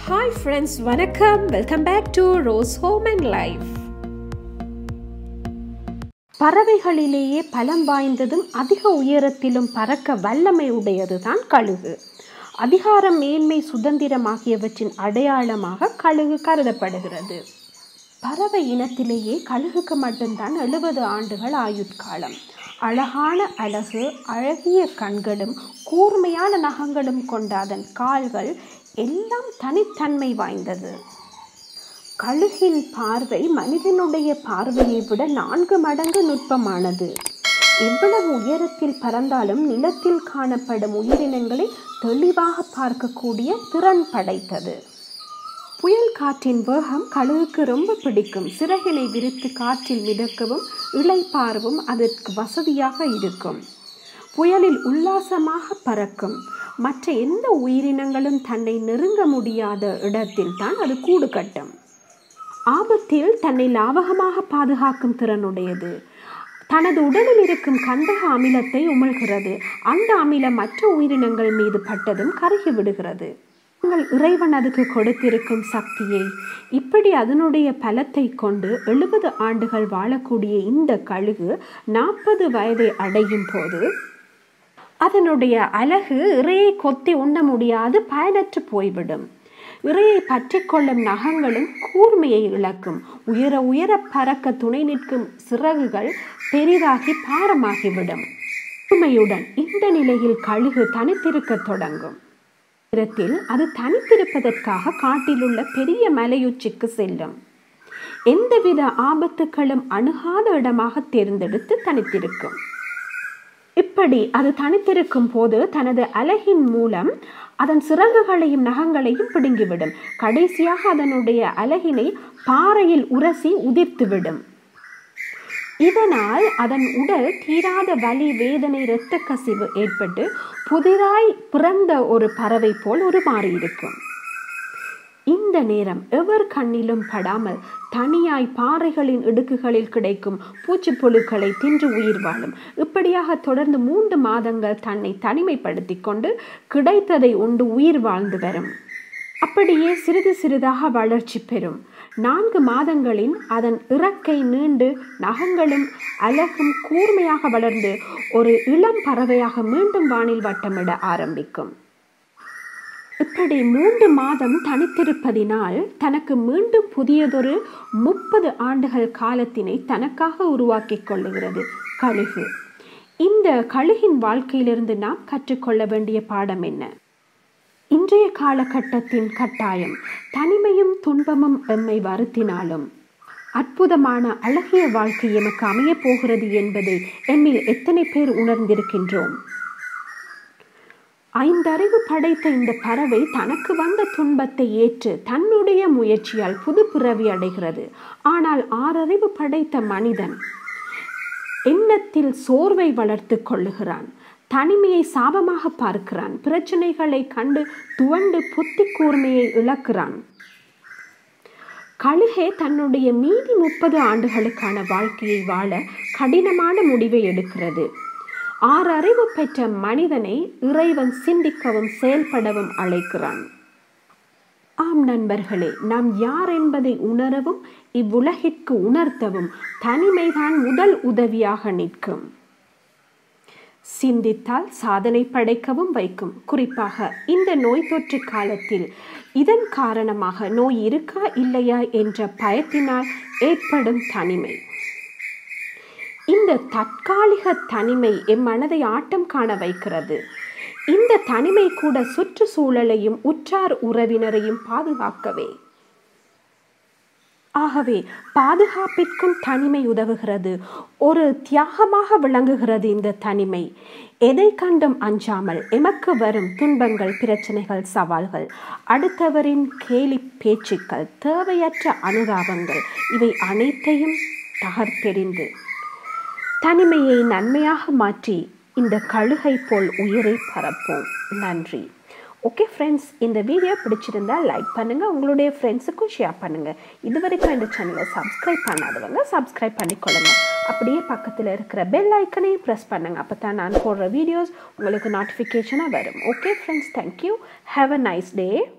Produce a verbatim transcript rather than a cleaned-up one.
Hi friends, வணக்கம். Welcome back to Rose Home and Life. பறவைகளிலேயே பலம் வாய்ந்ததும் அதிக உயரத்திலும் பறக்க வல்லமை உடையதுதான் கழுகு. அதிகாரம், மேன்மை, சுதந்திரம் ஆகியவற்றின் அடையாளமாக கழுகு கருதப்படுகிறது. பறவை இனத்திலேயே கழுகுக்கு மட்டும்தான் எழுபது ஆண்டுகள் ஆயுட்காலம். அழகான அழகு, அழகிய கண்களும் கூர்மையான நகங்களும் கொண்ட அதன் கால்கள் எல்லாம் தனித்தன்மை வாய்ந்தது. கழுகின் பார்வை மனிதனுடைய பார்வையை விட நான்கு மடங்கு நுட்பமானது. எவ்வளவு உயரத்தில் பறந்தாலும் நிலத்தில் காணப்படும் உயிரினங்களை தெளிவாக பார்க்கக்கூடிய திறன் படைத்தது. புயல் காற்றின் வேகம் கழுகுக்கு ரொம்ப பிடிக்கும். சிறகினை விரித்து காற்றில் மிதக்கவும் இளைப்பாறவும் அதற்கு வசதியாக இருக்கும். புயலில் உல்லாசமாக பறக்கும். மற்ற எந்த உயிரினங்களும் தன்னை நெருங்க முடியாத இடத்தில் தான் அது கூடு கட்டும். ஆபத்தில் தன்னை லாவகமாக பாதுகாக்கும் திறனுடையது. தனது உடலில் இருக்கும் கந்தக அமிலத்தை உமிழ்கிறது. அந்த அமிலம் மற்ற உயிரினங்கள் மீது பட்டதும் கருகி விடுகிறது. உங்கள் இறைவன் அதுக்கு கொடுத்திருக்கும் சக்தியை, இப்படி அதனுடைய பலத்தை கொண்டு எழுபது ஆண்டுகள் வாழக்கூடிய இந்த கழுகு நாற்பது வயதை அடையும் போது அதனுடைய அழகு இறையை கொத்தி உண்ண முடியாது பயனற்று போய்விடும். இறையை பற்றி கொள்ளும் நகங்களும் கூர்மையை இழக்கும். உயர உயர பறக்க துணை நிற்கும் சிறகுகள் பெரிதாகி பாரமாகிவிடும். கூர்மையுடன் இந்த நிலையில் கழுகு தனித்திருக்க தொடங்கும். நேரத்தில் அது தனித்திருப்பதற்காக காட்டிலுள்ள பெரிய மலையுச்சிக்கு செல்லும். எந்தவித ஆபத்துக்களும் அணுகாத இடமாக தேர்ந்தெடுத்து தனித்திருக்கும். இப்படி அது தனித்திருக்கும் போது தனது அலகின் மூலம் அதன் சிறகுகளையும் நகங்களையும் பிடுங்கிவிடும். கடைசியாக அதனுடைய அலகினை பாறையில் உரசி உதிர்த்துவிடும். இதனால் அதன் உடல் தீராத வலி, வேதனை, இரத்த கசிவு ஏற்பட்டு புதிதாய் பிறந்த ஒரு பறவை போல் உருமாறி இருக்கும். இந்த நேரம் எவர் கண்ணிலும் படாமல் தனியாய் பாறைகளின் இடுக்குகளில் கிடைக்கும் பூச்சிப்புழுக்களை தின்று உயிர் வாழும். இப்படியாக தொடர்ந்து மூன்று மாதங்கள் தன்னை தனிமைப்படுத்தி கொண்டு கிடைத்ததை உண்டு உயிர் வாழ்ந்து வரும். அப்படியே சிறிது சிறிதாக வளர்ச்சி பெறும். நான்கு மாதங்களின் அதன் இறக்கை நீண்டு நகங்களும் அழகும் கூர்மையாக வளர்ந்து ஒரு இளம் பறவையாக மீண்டும் வானில் வட்டமிட ஆரம்பிக்கும். இப்படி மூன்று மாதம் தனித்திருப்பதினால் தனக்கு மீண்டும் புதியதொரு முப்பது ஆண்டுகள் காலத்தினை தனக்காக உருவாக்கி கொள்ளுகிறது கழுகு. இந்த கழுகின் வாழ்க்கையிலிருந்து நாம் கற்றுக்கொள்ள வேண்டிய பாடம் என்ன? இன்றைய காலகட்டத்தின் கட்டாயம் தனிமையும் துன்பமும் எம்மை வருத்தினாலும் அற்புதமான அழகிய வாழ்க்கை எமக்கு அமைய போகிறது என்பதை எம்மில் எத்தனை பேர் உணர்ந்திருக்கின்றோம்? ஐந்தறிவு படைத்த இந்த பறவை தனக்கு வந்த துன்பத்தை ஏற்று தன்னுடைய முயற்சியால் புது பிறவி அடைகிறது. ஆனால் ஆறறிவு படைத்த மனிதன் எண்ணத்தில் சோர்வை வளர்த்து கொள்ளுகிறான். தனிமையை சாபமாக பார்க்கிறான். பிரச்சனைகளை கண்டு துவண்டு புத்தி கூர்மையை இழக்கிறான். கழுகே தன்னுடைய மீதி முப்பது ஆண்டுகளுக்கான வாழ்க்கையை வாழ கடினமான முடிவை எடுக்கிறது. ஆறு அறிவு பெற்ற மனிதனை இறைவன் சிந்திக்கவும் செயல்படவும் அழைக்கிறான். ஆம் நண்பர்களே, நாம் யார் என்பதை உணரவும் இவ்வுலகிற்கு உணர்த்தவும் தனிமைதான் முதல் உதவியாக நிற்கும். சிந்தித்தால் சாதனை படைக்கவும் வைக்கும். குறிப்பாக இந்த நோய் தொற்று காலத்தில் இதன் காரணமாக நோய் இருக்கா இல்லையா என்ற பயத்தினால் ஏற்படும் தனிமை. இந்த தற்காலிக தனிமை எம் மனதை ஆட்டம் காண வைக்கிறது. இந்த தனிமை கூட சுற்றுச்சூழலையும் உற்றார் உறவினரையும் பாதுகாக்கவே. ஆகவே பாதுகாப்பிற்கும் தனிமை உதவுகிறது. ஒரு தியாகமாக விளங்குகிறது இந்த தனிமை. எதை கண்டும் அஞ்சாமல் எமக்கு வரும் துன்பங்கள், பிரச்சனைகள், சவால்கள், அடுத்தவரின் கேலி பேச்சுக்கள், தேவையற்ற அனுதாபங்கள் இவை அனைத்தையும் தகர்த்தெறிந்து தனிமையை நன்மையாக மாற்றி இந்த கழுகை போல் உயிரை பரப்போம். நன்றி. ஓகே ஃப்ரெண்ட்ஸ், இந்த வீடியோ பிடிச்சிருந்தா லைக் பண்ணுங்கள், உங்களுடைய ஃப்ரெண்ட்ஸுக்கும் ஷேர் பண்ணுங்கள். இதுவரைக்கும் இந்த சேனலை சப்ஸ்கிரைப் பண்ணாதவங்க சப்ஸ்கிரைப் பண்ணிக்கொள்ளுங்க. அப்படியே பக்கத்தில் இருக்கிற பெல் ஐக்கனையும் ப்ரெஸ் பண்ணுங்கள். அப்போ தான் நான் போடுற வீடியோஸ் உங்களுக்கு நோட்டிஃபிகேஷனாக வரும். Okay friends, thank you. Have a nice day.